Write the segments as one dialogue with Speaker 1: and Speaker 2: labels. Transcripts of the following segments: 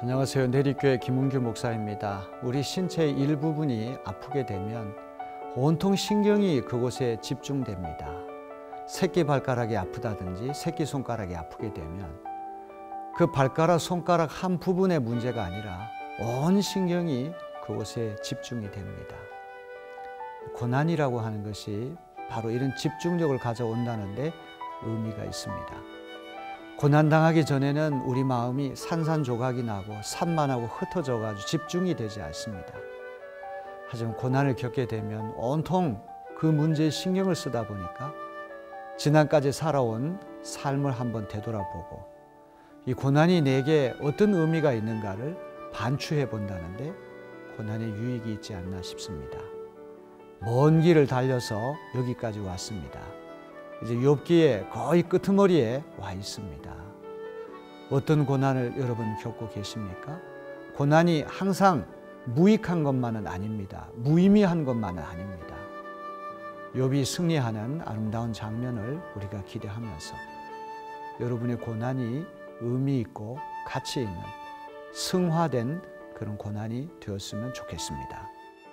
Speaker 1: 안녕하세요. 내리교회 김은규 목사입니다. 우리 신체의 일부분이 아프게 되면 온통 신경이 그곳에 집중됩니다. 새끼발가락이 아프다든지 새끼손가락이 아프게 되면 그 발가락, 손가락 한 부분의 문제가 아니라 온 신경이 그곳에 집중이 됩니다. 고난이라고 하는 것이 바로 이런 집중력을 가져온다는 데 의미가 있습니다. 고난당하기 전에는 우리 마음이 산산조각이 나고 산만하고 흩어져가지고 집중이 되지 않습니다. 하지만 고난을 겪게 되면 온통 그 문제에 신경을 쓰다 보니까 지난까지 살아온 삶을 한번 되돌아보고 이 고난이 내게 어떤 의미가 있는가를 반추해 본다는데 고난의 유익이 있지 않나 싶습니다. 먼 길을 달려서 여기까지 왔습니다. 이제 욥기의 거의 끄트머리에 와 있습니다. 어떤 고난을 여러분 겪고 계십니까? 고난이 항상 무익한 것만은 아닙니다. 무의미한 것만은 아닙니다. 욥이 승리하는 아름다운 장면을 우리가 기대하면서 여러분의 고난이 의미 있고 가치 있는 승화된 그런 고난이 되었으면 좋겠습니다.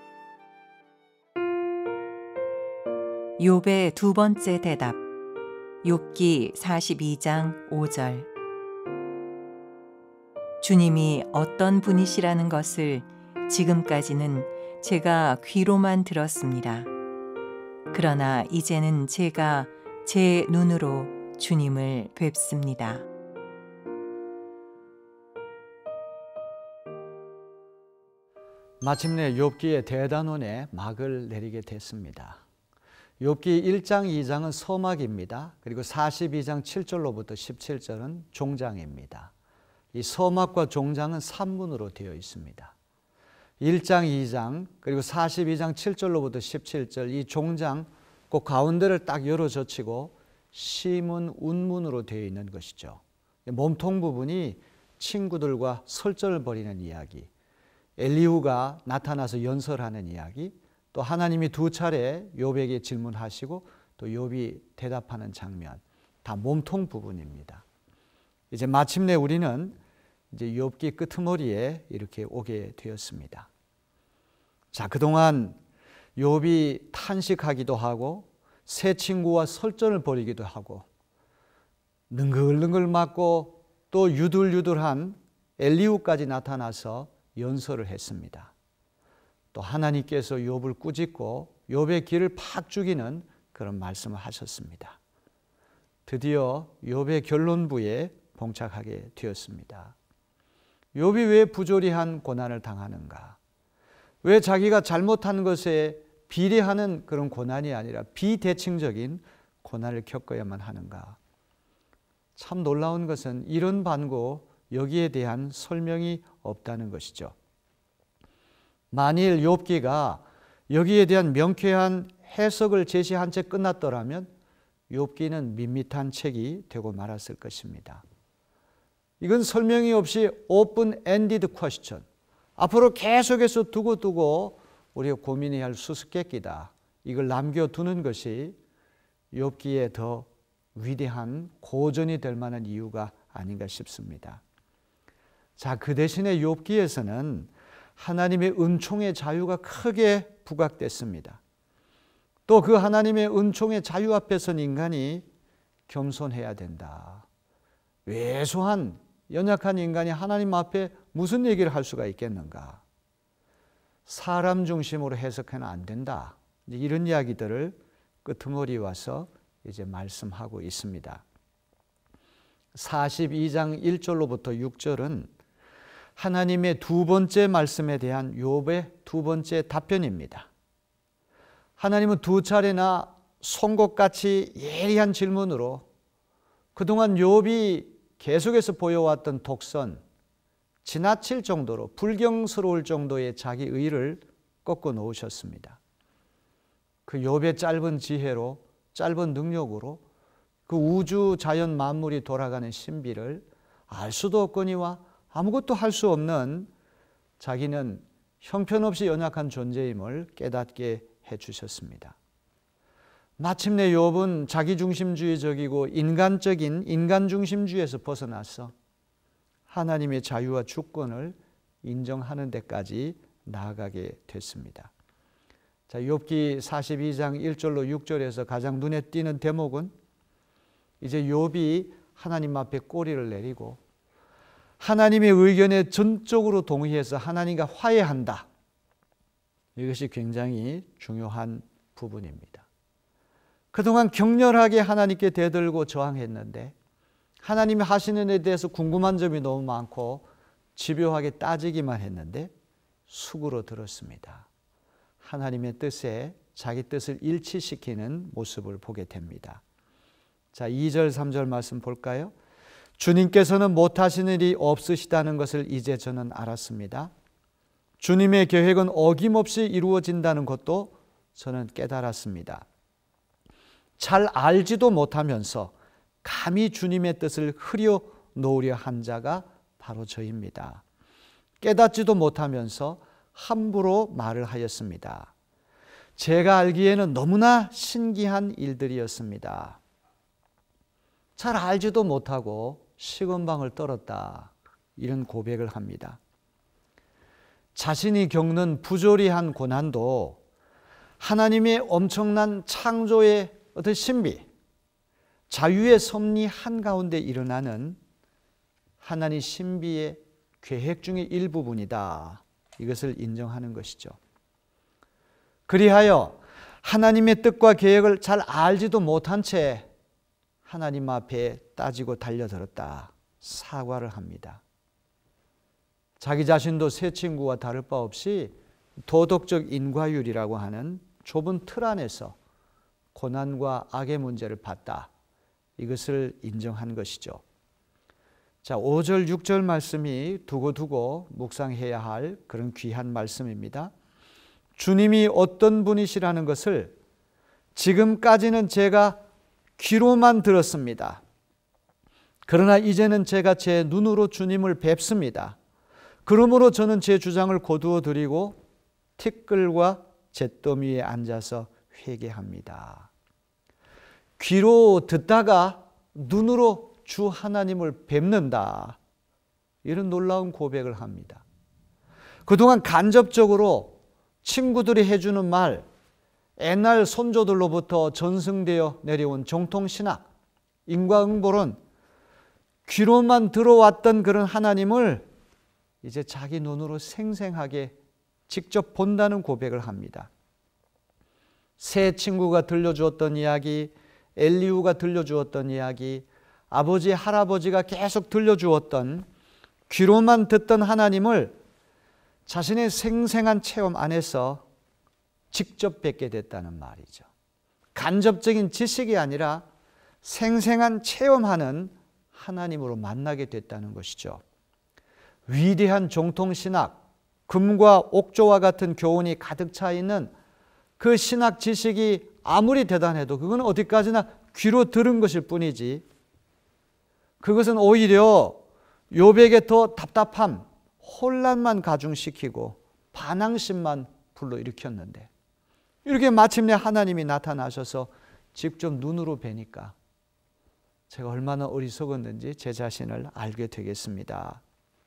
Speaker 2: 욥의 두 번째 대답. 욥기 42장 5절. 주님이 어떤 분이시라는 것을 지금까지는 제가 귀로만 들었습니다. 그러나 이제는 제가 제 눈으로 주님을 뵙습니다.
Speaker 1: 마침내 욥기의 대단원에 막을 내리게 됐습니다. 욥기 1장, 2장은 서막입니다. 그리고 42장 7절로부터 17절은 종장입니다. 이 서막과 종장은 산문으로 되어 있습니다. 1장, 2장, 그리고 42장 7절로부터 17절 이 종장 그 가운데를 딱 열어 젖히고 시문, 운문으로 되어 있는 것이죠. 몸통 부분이 친구들과 설전을 벌이는 이야기, 엘리후가 나타나서 연설하는 이야기, 또 하나님이 두 차례 욥에게 질문하시고 또 욥이 대답하는 장면, 다 몸통 부분입니다. 이제 마침내 우리는 이제 욥기 끄트머리에 이렇게 오게 되었습니다. 자, 그동안 욥이 탄식하기도 하고 새 친구와 설전을 벌이기도 하고 능글능글 맞고 또 유들유들한 엘리후까지 나타나서 연설을 했습니다. 또 하나님께서 욥을 꾸짖고 욥의 길을 팍 죽이는 그런 말씀을 하셨습니다. 드디어 욥의 결론부에 봉착하게 되었습니다. 욥이 왜 부조리한 고난을 당하는가? 왜 자기가 잘못한 것에 비례하는 그런 고난이 아니라 비대칭적인 고난을 겪어야만 하는가? 참 놀라운 것은 이런 반고 여기에 대한 설명이 없다는 것이죠. 만일 욥기가 여기에 대한 명쾌한 해석을 제시한 채 끝났더라면 욥기는 밋밋한 책이 되고 말았을 것입니다. 이건 설명이 없이 오픈 엔디드 퀘스천, 앞으로 계속해서 두고 우리가 고민해야 할 수수께끼다. 이걸 남겨두는 것이 욥기에 더 위대한 고전이 될 만한 이유가 아닌가 싶습니다. 자, 그 대신에 욥기에서는 하나님의 은총의 자유가 크게 부각됐습니다. 또 그 하나님의 은총의 자유 앞에서는 인간이 겸손해야 된다. 왜소한 연약한 인간이 하나님 앞에 무슨 얘기를 할 수가 있겠는가? 사람 중심으로 해석해는 안 된다. 이런 이야기들을 끄트머리 와서 이제 말씀하고 있습니다. 42장 1절로부터 6절은 하나님의 두 번째 말씀에 대한 욥의 두 번째 답변입니다. 하나님은 두 차례나 송곳같이 예리한 질문으로 그동안 욥이 계속해서 보여왔던 독선, 지나칠 정도로 불경스러울 정도의 자기 의를 꺾어 놓으셨습니다. 그 욥의 짧은 지혜로, 짧은 능력으로 그 우주 자연 만물이 돌아가는 신비를 알 수도 없거니와 아무것도 할 수 없는 자기는 형편없이 연약한 존재임을 깨닫게 해주셨습니다. 마침내 욥은 자기중심주의적이고 인간적인 인간중심주의에서 벗어나서 하나님의 자유와 주권을 인정하는 데까지 나아가게 됐습니다. 자, 욥기 42장 1절로 6절에서 가장 눈에 띄는 대목은 이제 욥이 하나님 앞에 꼬리를 내리고 하나님의 의견에 전적으로 동의해서 하나님과 화해한다. 이것이 굉장히 중요한 부분입니다. 그동안 격렬하게 하나님께 대들고 저항했는데 하나님이 하시는 데 대해서 궁금한 점이 너무 많고 집요하게 따지기만 했는데 수구로 들었습니다. 하나님의 뜻에 자기 뜻을 일치시키는 모습을 보게 됩니다. 자, 2절 3절 말씀 볼까요? 주님께서는 못하시는 일이 없으시다는 것을 이제 저는 알았습니다. 주님의 계획은 어김없이 이루어진다는 것도 저는 깨달았습니다. 잘 알지도 못하면서 감히 주님의 뜻을 흐려 놓으려 한 자가 바로 저입니다. 깨닫지도 못하면서 함부로 말을 하였습니다. 제가 알기에는 너무나 신기한 일들이었습니다. 잘 알지도 못하고 시건방을 떨었다. 이런 고백을 합니다. 자신이 겪는 부조리한 고난도 하나님의 엄청난 창조의 어떤 신비, 자유의 섭리 한가운데 일어나는 하나님 신비의 계획 중의 일부분이다. 이것을 인정하는 것이죠. 그리하여 하나님의 뜻과 계획을 잘 알지도 못한 채 하나님 앞에 따지고 달려들었다. 사과를 합니다. 자기 자신도 새 친구와 다를 바 없이 도덕적 인과율이라고 하는 좁은 틀 안에서 고난과 악의 문제를 봤다. 이것을 인정한 것이죠. 자, 5절 6절 말씀이 두고두고 묵상해야 할 그런 귀한 말씀입니다. 주님이 어떤 분이시라는 것을 지금까지는 제가 귀로만 들었습니다. 그러나 이제는 제가 제 눈으로 주님을 뵙습니다. 그러므로 저는 제 주장을 거두어 드리고 티끌과 잿더미에 앉아서 회개합니다. 귀로 듣다가 눈으로 주 하나님을 뵙는다. 이런 놀라운 고백을 합니다. 그동안 간접적으로 친구들이 해주는 말, 옛날 선조들로부터 전승되어 내려온 정통신학, 인과응보론, 귀로만 들어왔던 그런 하나님을 이제 자기 눈으로 생생하게 직접 본다는 고백을 합니다. 새 친구가 들려주었던 이야기, 엘리후가 들려주었던 이야기, 아버지, 할아버지가 계속 들려주었던 귀로만 듣던 하나님을 자신의 생생한 체험 안에서 직접 뵙게 됐다는 말이죠. 간접적인 지식이 아니라 생생한 체험하는 하나님으로 만나게 됐다는 것이죠. 위대한 정통신학, 금과 옥조와 같은 교훈이 가득 차 있는 그 신학 지식이 아무리 대단해도 그건 어디까지나 귀로 들은 것일 뿐이지, 그것은 오히려 욥에게 더 답답함, 혼란만 가중시키고 반항심만 불러일으켰는데, 이렇게 마침내 하나님이 나타나셔서 직접 눈으로 뵈니까 제가 얼마나 어리석었는지 제 자신을 알게 되겠습니다.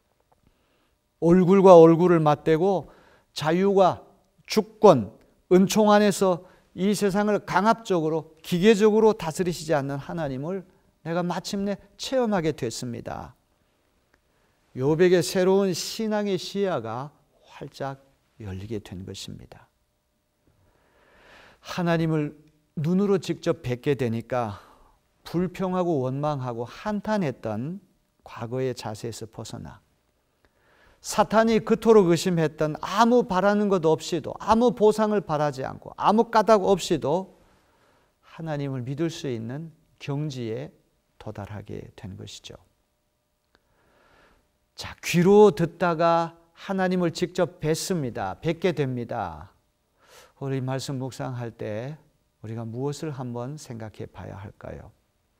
Speaker 1: 얼굴과 얼굴을 맞대고 자유와 주권, 은총 안에서 이 세상을 강압적으로 기계적으로 다스리시지 않는 하나님을 내가 마침내 체험하게 됐습니다. 욥에게 새로운 신앙의 시야가 활짝 열리게 된 것입니다. 하나님을 눈으로 직접 뵙게 되니까 불평하고 원망하고 한탄했던 과거의 자세에서 벗어나 사탄이 그토록 의심했던 아무 바라는 것 없이도, 아무 보상을 바라지 않고 아무 까닭 없이도 하나님을 믿을 수 있는 경지에 도달하게 된 것이죠. 자, 귀로 듣다가 하나님을 직접 뵙습니다. 뵙게 됩니다. 우리 말씀 묵상할 때 우리가 무엇을 한번 생각해 봐야 할까요?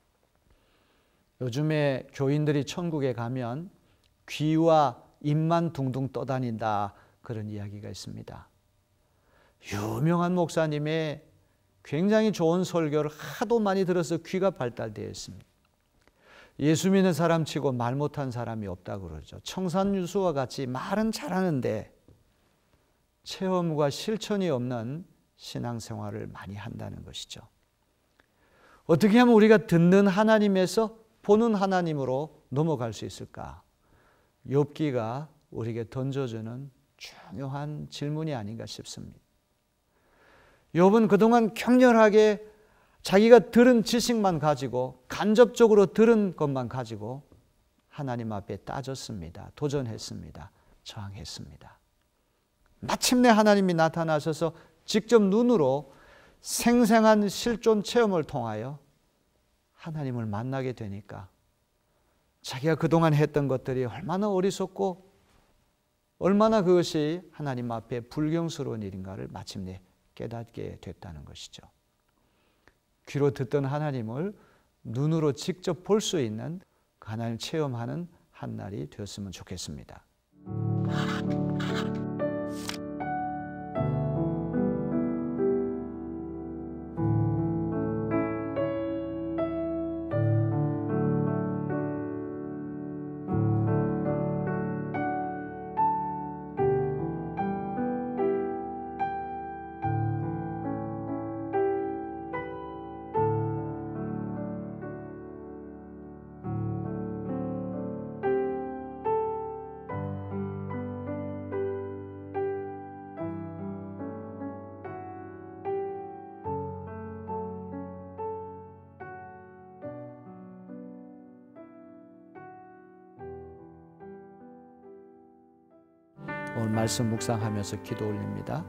Speaker 1: 요즘에 교인들이 천국에 가면 귀와 입만 둥둥 떠다닌다, 그런 이야기가 있습니다. 유명한 목사님의 굉장히 좋은 설교를 하도 많이 들어서 귀가 발달되어 있습니다. 예수 믿는 사람 치고 말 못한 사람이 없다고 그러죠. 청산유수와 같이 말은 잘하는데 체험과 실천이 없는 신앙생활을 많이 한다는 것이죠. 어떻게 하면 우리가 듣는 하나님에서 보는 하나님으로 넘어갈 수 있을까? 욥기가 우리에게 던져주는 중요한 질문이 아닌가 싶습니다. 욥은 그동안 격렬하게 자기가 들은 지식만 가지고 간접적으로 들은 것만 가지고 하나님 앞에 따졌습니다. 도전했습니다. 저항했습니다. 마침내 하나님이 나타나셔서 직접 눈으로 생생한 실존 체험을 통하여 하나님을 만나게 되니까 자기가 그동안 했던 것들이 얼마나 어리석고 얼마나 그것이 하나님 앞에 불경스러운 일인가를 마침내 깨닫게 됐다는 것이죠. 귀로 듣던 하나님을 눈으로 직접 볼 수 있는 하나님 체험하는 한 날이 되었으면 좋겠습니다. 오늘 말씀 묵상하면서 기도 올립니다.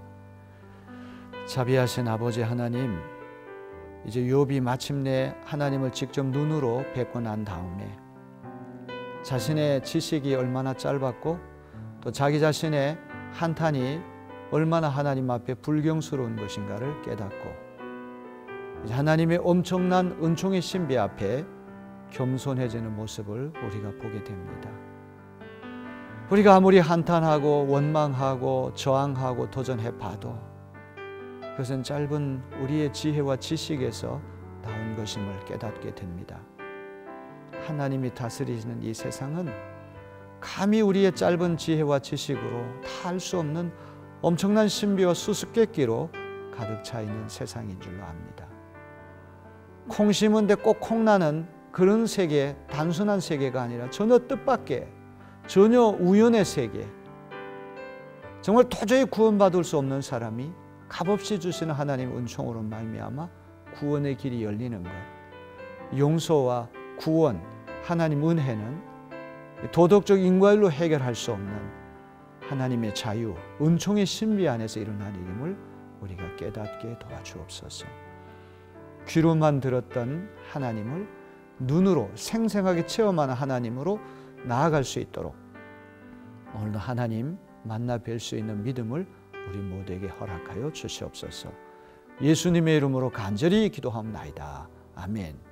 Speaker 1: 자비하신 아버지 하나님, 이제 욥이 마침내 하나님을 직접 눈으로 뵙고 난 다음에 자신의 지식이 얼마나 짧았고 또 자기 자신의 한탄이 얼마나 하나님 앞에 불경스러운 것인가를 깨닫고 이제 하나님의 엄청난 은총의 신비 앞에 겸손해지는 모습을 우리가 보게 됩니다. 우리가 아무리 한탄하고 원망하고 저항하고 도전해봐도 그것은 짧은 우리의 지혜와 지식에서 나온 것임을 깨닫게 됩니다. 하나님이 다스리시는 이 세상은 감히 우리의 짧은 지혜와 지식으로 다 알 수 없는 엄청난 신비와 수수께끼로 가득 차 있는 세상인 줄로 압니다. 콩 심은데 꼭 콩나는 그런 세계, 단순한 세계가 아니라 전혀 뜻밖의 전혀 우연의 세계, 정말 도저히 구원받을 수 없는 사람이 값없이 주시는 하나님 은총으로 말미암아 구원의 길이 열리는 것, 용서와 구원, 하나님 은혜는 도덕적 인과일로 해결할 수 없는 하나님의 자유, 은총의 신비 안에서 일어난 일임을 우리가 깨닫게 도와주옵소서. 귀로만 들었던 하나님을 눈으로 생생하게 체험하는 하나님으로 나아갈 수 있도록 오늘도 하나님 만나 뵐 수 있는 믿음을 우리 모두에게 허락하여 주시옵소서. 예수님의 이름으로 간절히 기도하옵나이다. 아멘.